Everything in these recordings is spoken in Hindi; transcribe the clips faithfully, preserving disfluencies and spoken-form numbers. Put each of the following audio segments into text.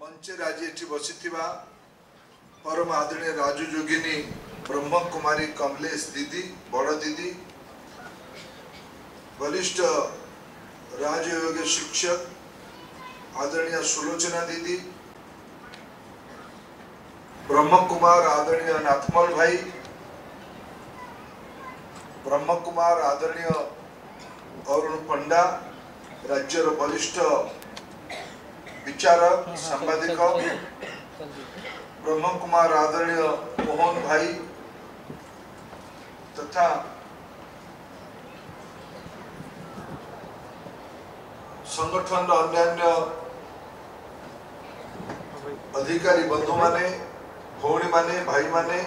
मंचे आज ये बसी परम आदरणीय राजू जोगिनी ब्रह्म कुमारी कमलेश दीदी बड़ दीदी वरिष्ठ राजयोग शिक्षक आदरणीय सुलोचना दीदी ब्रह्म कुमार आदरणीय नाथमल भाई ब्रह्म कुमार आदरणीय अरुण पंडा राज्यर वरिष्ठ विचारक सांबादिक ब्रह्म कुमार आदरणीय मोहन भाई तथा संगठन अन्यान्य अधिकारी बंधु माने भौणी माने भाई माने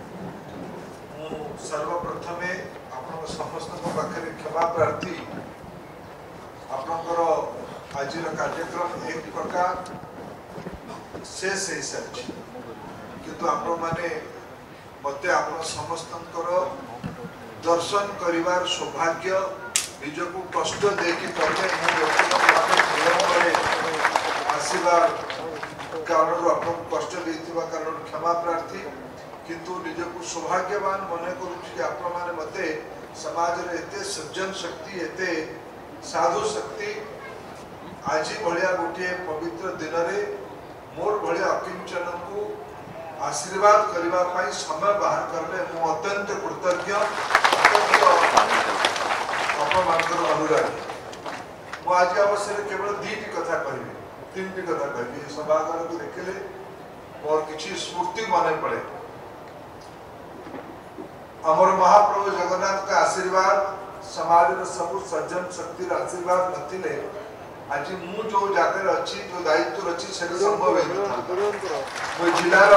सर्वप्रथम आप समस्त पाखे क्षमा प्रार्थी आपणकर आज कार्यक्रम एक प्रकार शेष हो सारी किंतु आपण माने मते आप समस्त दर्शन करिवार सौभाग्य निजको कष्ट देखी कले आसबार कारण आपको कष्ट देथिबा कारण क्षमा प्रार्थी किंतु निजको सौभाग्यवान मन करुछि आप माने मते समाज रे एते सज्जन शक्ति एते साधु शक्ति आज भाया गोटे पवित्र दिन में मोर भाया अकिंचन को आशीर्वाद करने समय बाहर करले मु अत्यंत कृतज्ञ अनुरागी मु आज अवसर केवल दीटी कथा कहि तीन कथा कहि सभागार को देखले मोर किसी स्मृति मन पड़े अमर महाप्रभु जगन्नाथ का आशीर्वाद समाज सब सज्जन शक्ति आशीर्वाद नथिले आज मु जो जगह अच्छी जो दायित्व अच्छी से संभव है जिलार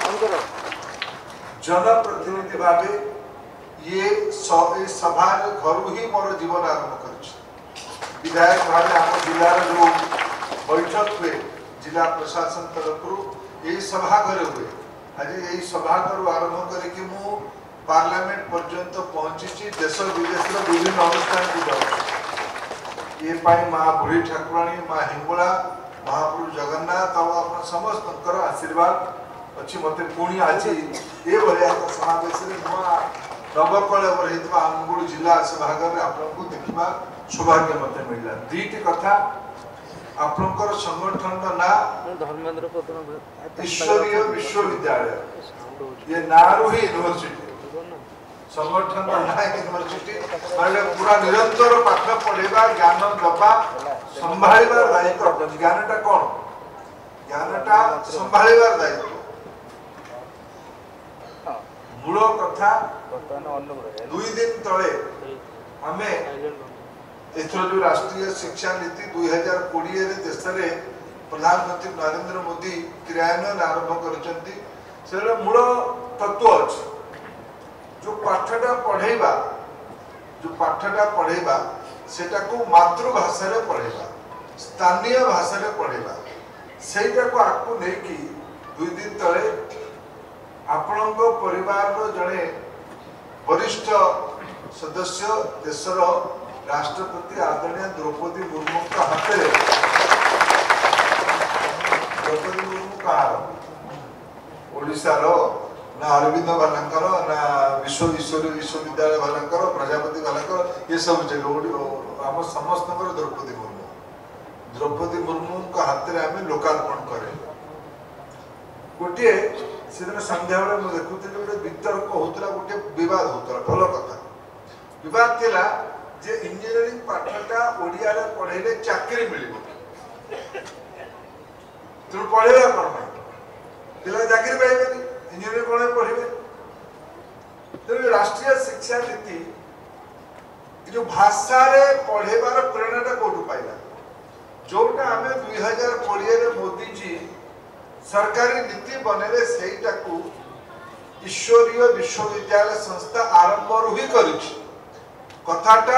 जनप्रतिनिधि भाव ये सभा घर ही मोर जीवन आरंभ कर विधायक भाव आम जिलार जो बैठक हुए जिला प्रशासन तरफ यही सभा घर हुए आज यही सभा घर आरंभ करके मु पार्लियामेंट पर्यंत पहुंची देश विदेश विभिन्न अनुष्ठान को जाऊँ ये पाई माँ बुढ़ी ठाकुराणी माँ हिंगुला महाप्रभु जगन्नाथ और समस्त आशीर्वाद अच्छी मत पुणी आज ये भाया समावेश नुआ नवकल अनुगुल जिला सभागार आपको देखा सौभाग्य मत मिलला दीटी कथा आपणकर संगठन ना ईश्वरीय विश्वविद्यालय ये नारू ही यूनिवर्सिटी संगठन ना यूनिवर्सिटी माने पूरा निरंतर पाठ पढ़ेगा ज्ञान दबा संभाळिबार दायित्व ज्ञानटा कौन ज्ञानटा संभाळिबार दायित्व मूल कथा दुई दिन तले आमे एथर जो राष्ट्रीय शिक्षा नीति दुई हजार कोड़े देश में प्रधानमंत्री नरेंद्र मोदी क्रियान्वयन आरंभ कर मूल तत्व अच्छे जो पाठटा पढ़ेबा जो पाठटा पढ़ेबा सेटा को मातृभाषा रे पढ़ेबा स्थानीय भाषा रे पढ़ेबा सेटा को आपको नेकी दुई दिन तले आपणको परिवार रो जणे वरिष्ठ सदस्य देशर राष्ट्रपति आदरणीय द्रौपदी मुर्मू का हाथ में द्रौपदी मुर्मू का ओडिशा रो ना अरविंद भालंकर ना विश्व ईश्वरी विश्वविद्यालय भालंकर प्रजापति भालंकर ये सब जगह आम समस्त द्रौपदी मुर्मू द्रौपदी मुर्मू का हाथ में आम लोकार्पण करे गोटे से दिन संध्या बेले मुझे देखुली गोटे वितर्क होता गोटे बद होता भल कथा बद थिला जे इंजीनियरिंग पाठटा ओडिया रे पढ़ेले चाकरी मिलिबो तू पढ़ेला कोन पिला चाकरी पाइबेनी इंजीनियरिंग कोन पढ़िबे तो राष्ट्रीय शिक्षा नीति जो भाषा रे पढ़ेबार प्रेरणाटा कोठु पाइला जोटा आमे दुई हजार कोड़े रे मोदी जी सरकारी नीति बनेले सेटा को ईश्वरीय विश्वविद्यालय संस्था आरंभ रु ही करिछि कथाटा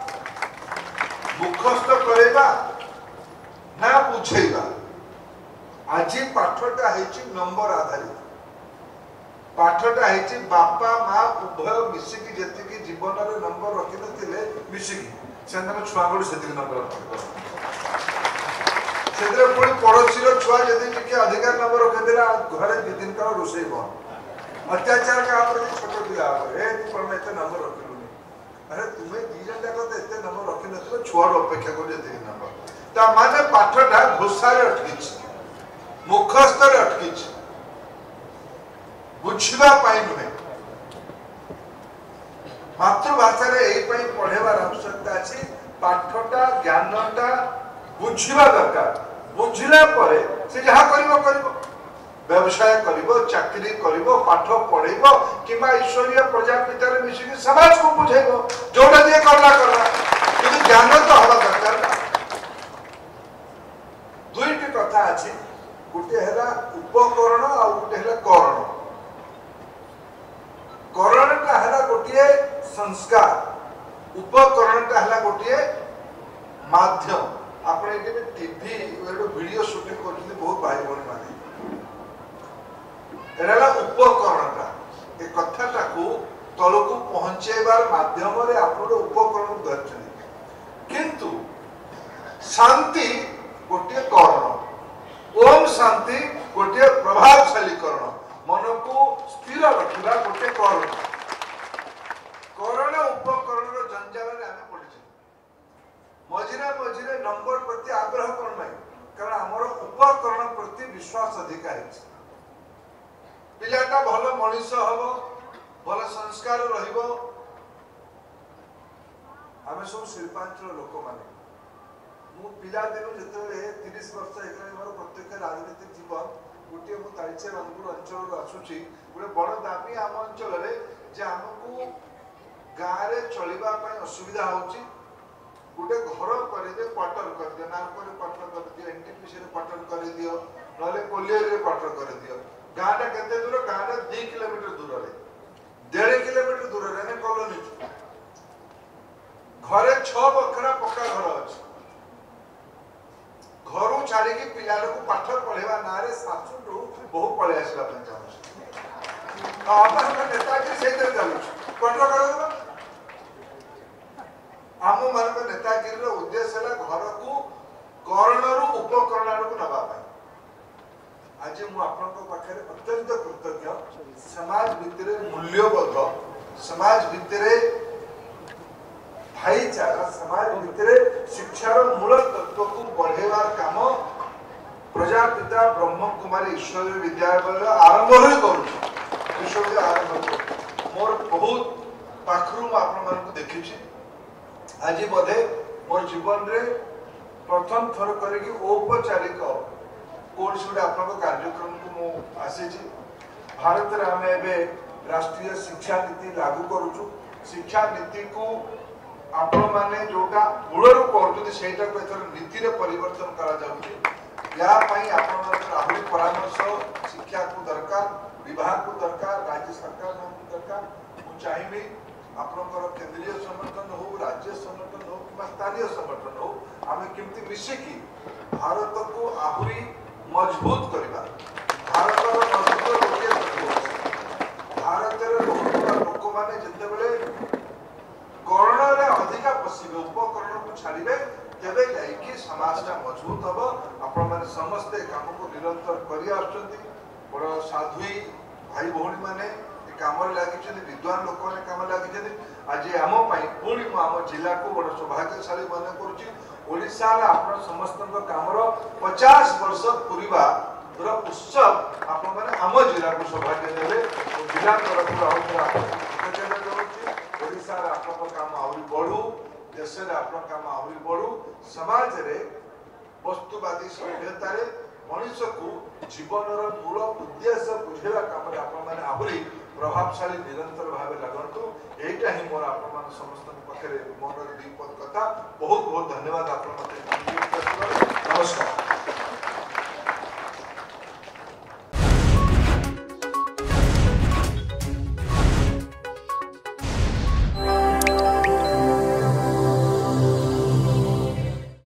मुखस्थ करेबा ना बुझेबा आज पाठटा हेछि नंबर आधारित पाठटा हेछि बापा माँ उभय मिसिकी जेतिकी जीवन रे नंबर रखि नथिले मिसिकी से छुआ गड़ से नंबर से पुणी पड़ोशी छुआ जदि टिके अधिकार नंबर रखिदेला घरे दि दिन काल रोषे बंद अत्याचार का छोट पिला कौन एत नंबर रखिलुनि अरे तुम्हें दी जन जाक तो एत नंबर रखी न छुआ अपेक्षा कर नंबर माने पाठटा घोषार अटकी मुखस्थ अटकी बुझा नुहे मातृभाषा पढ़ेबार आवश्यकता अच्छी पाठटा ज्ञानटा बुझा दरकार बुझिला परे से जहा करिवो करिवो व्यवसाय करिवो चाकरी करिवो पाठ पढ़ेबो किबा ईश्वरीय प्रजापिता रे मिसिक समाज को बुझेबो जोटा दिए करला करला किंतु ज्ञान तो हवा दरकार ना दुईटी कथा अछि गुटे हेला उपकरण आ गुटे हेला करण करणटा हेला गोटिए संस्कार उपकरणटा हेला गोटिए माध्यम आपने ये टीवी वीडियो शूटिंग करते बहुत भाई भाई माने एरा उपकरणटा ए कथाटा को तलकू पहुंचेबार माध्यम रे आपण उपकरण धरछन किंतु शांति गोटे करण ओम शांति गोटे प्रभावशाली करण मन को स्थिर रखिबा गोटे करण करण उपकरण रो जंजाल रे आमे पड़िछ मझिरे मझिरे नंबर प्रति आग्रह कौन नहीं कारण आमर उपकरण प्रति विश्वास अधिक है पिलाटा भल मनीष हम भल संस्कार रहिबो आमे सब शिल्पांचल लोक माने मु पिला दिन जते तीस वर्ष एकरे मोर प्रत्यक्ष राजनीतिक जीवन गोटे मु तालचे रंगपुर अंचल आसुची गोटे बड़ दाबी आम अंचल रे जे हमकु गाँव रे चलिबा पई असुविधा होची गोटे घर कर क्वार्टर कर दियो नालकोर क्वार्टर कर दियो एनटीपीसी रे क्वार्टर कर दियो नले कोलियर रे क्वार्टर कर दियो गाँटा केते दूर गाँटा दो किलोमीटर दूर रे डेढ़ किलोमीटर दूर रे ने कॉलोनी घरे छह बखरा पक्का घर अछि घरु छाड़ी की पिला को पाठ पढ़ेबा ना रे सासु टू बहु पळे आसला पंचायत आपन नेता के सेतर चालू क्वार्टर कर देबा आम मान नेतागिरी उद्देश्य है घर को करण उपकरण को नवा आज मुझे अत्यंत कृतज्ञ समाज भितर मूल्यबोध समाज भितर भाईचारा समाज भितर शिक्षार मूल तत्व को बढ़ेबार काम प्रजापिता ब्रह्म कुमारी ईश्वर विद्यालय आरंभ ही कर आरंभ मोर बहुत पाखरु आपण देखी आज बोधे मोर जीवन रे प्रथम थर करके औपचारिक कौन से आप कार्यक्रम को मु आसी भारत रे आमे एबे राष्ट्रीय शिक्षा नीति लागू करूछु शिक्षा नीति को आपण माने जोटा मूलर करजुति सेटा को एथर नीति रे परिवर्तन करा जाउछि या पई आपण माने आहुरी परामर्श शिक्षा को दरकार विभाग को दरकार राज्य सरकार को दरकार मु चाहिबी आपनकर केंद्रीय संगठन हो राज्य संगठन हो कि स्थानीय संगठन हो आमे केमती मिसिकी भारत को आहुरी मजबूत करबा भारत मजबूत भारत रे लोक माने जते बेले करण रे अधिका पसिबे उपकरण को छाड़िबे तेबे जाईकी समाजटा मजबूत हबो आपण माने समस्त काम को निरंतर करि आछंती बड़ साधुई भाई भौणी माने काम लगी विद्वान लोक मैंने कम लगी आज आम पुणी आम जिला को बड़ सौभाग्यशाली मन कर समस्त काम पचास वर्ष पूरा उत्सव आप आम जिला को सौभाग्य देवे जिला तरफ काम आहरी बढ़ू देश काम आहरी बढ़ू समाज रे वस्तुवादी सभ्यता मनीष को जीवन मूल उद्देश्य बुझेगा काम आप आहरी प्रभावशाली निरंतर भाव लगंतु यहीटा ही मोर आप समस्त पाखे मन दीपद कथा बहुत बहुत धन्यवाद आप नमस्कार।